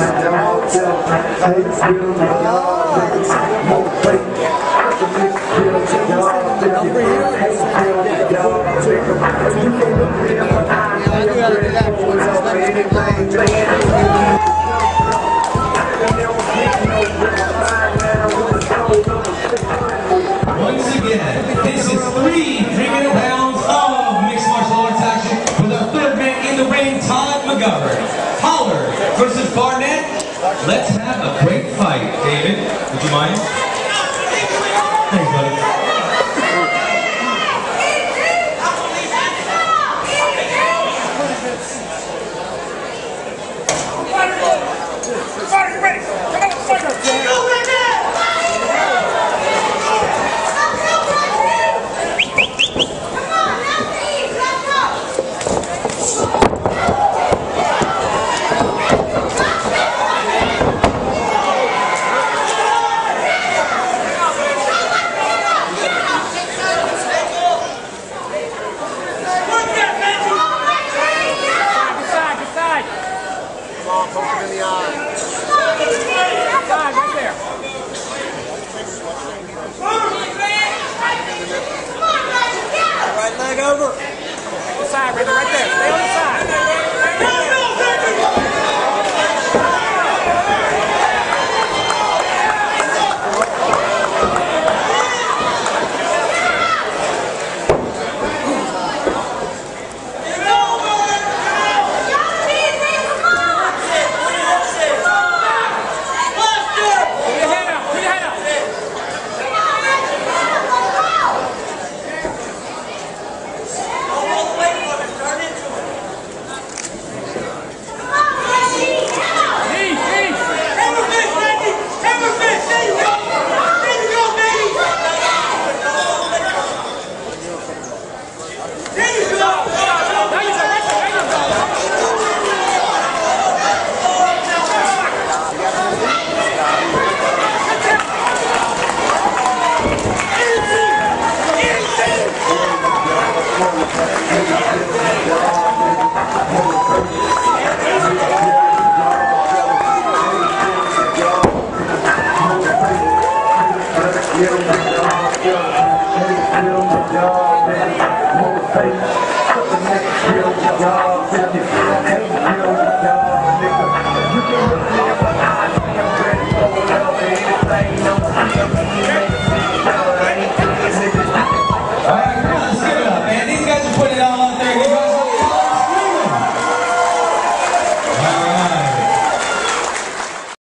Once again, this is 300 pounds of mixed martial arts action with our third man in the ring, Todd McGovern. Pollard versus Barnett. Let's have a great fight. David, would you mind? Thanks, buddy. Poke him in the eye. Side, right there. Right leg over. The side, right there. Stay on the side. Yeah.